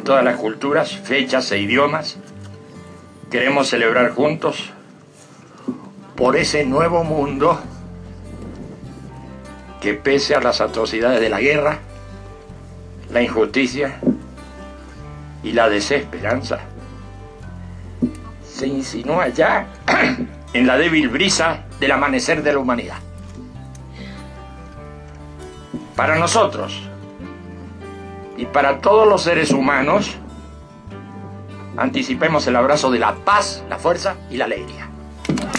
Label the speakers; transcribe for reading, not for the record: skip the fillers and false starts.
Speaker 1: todas las culturas, fechas e idiomas, queremos celebrar juntos por ese nuevo mundo que, pese a las atrocidades de la guerra, la injusticia y la desesperanza, se insinúa ya en la débil brisa del amanecer de la humanidad. Para nosotros y para todos los seres humanos, anticipemos el abrazo de la paz, la fuerza y la alegría.